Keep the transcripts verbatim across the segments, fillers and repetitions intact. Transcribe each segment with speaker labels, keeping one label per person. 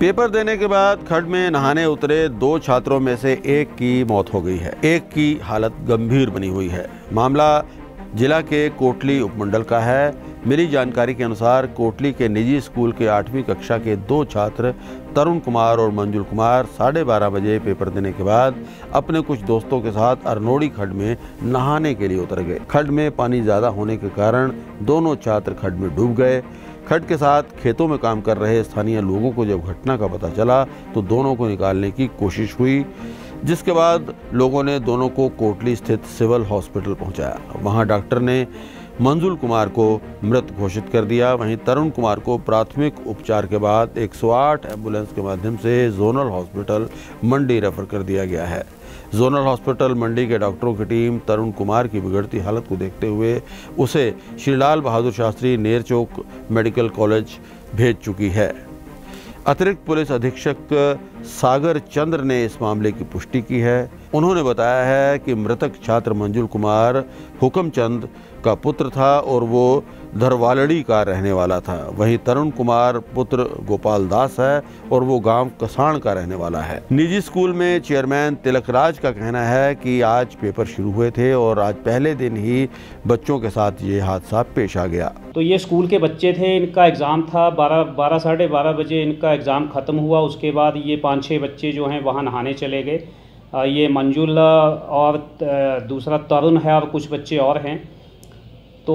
Speaker 1: Paper देने के बाद खड्ड में नहाने उतरे दो छात्रों में से एक की मौत हो गई है, एक की हालत गंभीर बनी हुई है। मामला जिला के कोटली उपमंडल का है। मिली जानकारी के अनुसार कोटली के निजी स्कूल के आठवीं कक्षा के दो छात्र तरुण कुमार और मंजुल कुमार साढ़े बारह बजे पेपर देने के बाद अपने कुछ दोस्तों के साथ अरनोड़ी खड्ड में नहाने के लिए उतर गए। खड्ड में पानी ज़्यादा होने के कारण दोनों छात्र खड्ड में डूब गए। खड्ड के साथ खेतों में काम कर रहे स्थानीय लोगों को जब घटना का पता चला तो दोनों को निकालने की कोशिश हुई, जिसके बाद लोगों ने दोनों को कोटली स्थित सिविल हॉस्पिटल पहुंचाया। वहां डॉक्टर ने मंजुल कुमार को मृत घोषित कर दिया। वहीं तरुण कुमार को प्राथमिक उपचार के बाद एक सौ आठ एम्बुलेंस के माध्यम से जोनल हॉस्पिटल मंडी रेफर कर दिया गया है। जोनल हॉस्पिटल मंडी के डॉक्टरों की टीम तरुण कुमार की बिगड़ती हालत को देखते हुए उसे श्री लाल बहादुर शास्त्री नेरचौक मेडिकल कॉलेज भेज चुकी है। अतिरिक्त पुलिस अधीक्षक सागर चंद्र ने इस मामले की पुष्टि की है। उन्होंने बताया है कि मृतक छात्र मंजुल कुमार हुक्मचंद का पुत्र था और वो धरवालड़ी का रहने वाला था। वहीं तरुण कुमार पुत्र गोपाल दास है और वो गांव कसाण का रहने वाला है। निजी स्कूल में चेयरमैन तिलकराज का कहना है कि आज पेपर शुरू हुए थे और आज पहले दिन ही बच्चों के साथ ये हादसा पेश आ गया।
Speaker 2: तो ये स्कूल के बच्चे थे, इनका एग्ज़ाम था, बारह बारह साढ़े बारह बजे इनका एग्ज़ाम ख़त्म हुआ। उसके बाद ये पाँच छः बच्चे जो हैं वहाँ नहाने चले गए। ये मंजुल और दूसरा तरुण है और कुछ बच्चे और हैं। तो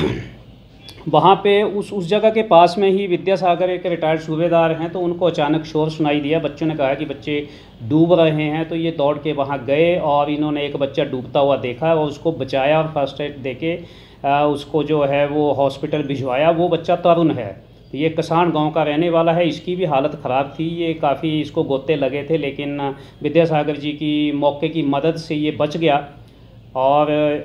Speaker 2: वहाँ पे उस उस जगह के पास में ही विद्यासागर एक रिटायर्ड सूबेदार हैं, तो उनको अचानक शोर सुनाई दिया। बच्चों ने कहा कि बच्चे डूब रहे हैं, तो ये दौड़ के वहाँ गए और इन्होंने एक बच्चा डूबता हुआ देखा और उसको बचाया और फर्स्ट एड देके उसको जो है वो हॉस्पिटल भिजवाया। वो बच्चा तरुण है, ये कसाण गांव का रहने वाला है। इसकी भी हालत ख़राब थी, ये काफ़ी इसको गोते लगे थे, लेकिन विद्यासागर जी की मौके की मदद से ये बच गया। और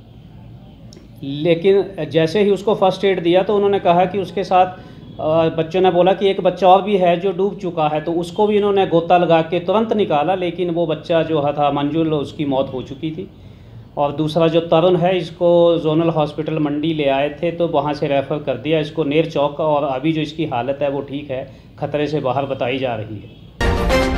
Speaker 2: लेकिन जैसे ही उसको फर्स्ट एड दिया तो उन्होंने कहा कि उसके साथ बच्चों ने बोला कि एक बच्चा और भी है जो डूब चुका है, तो उसको भी इन्होंने गोता लगा के तुरंत निकाला, लेकिन वो बच्चा जो था मंजुल, उसकी मौत हो चुकी थी। और दूसरा जो तरुण है, इसको जोनल हॉस्पिटल मंडी ले आए थे, तो वहाँ से रेफ़र कर दिया इसको नेरचौक, और अभी जो इसकी हालत है वो ठीक है, खतरे से बाहर बताई जा रही है।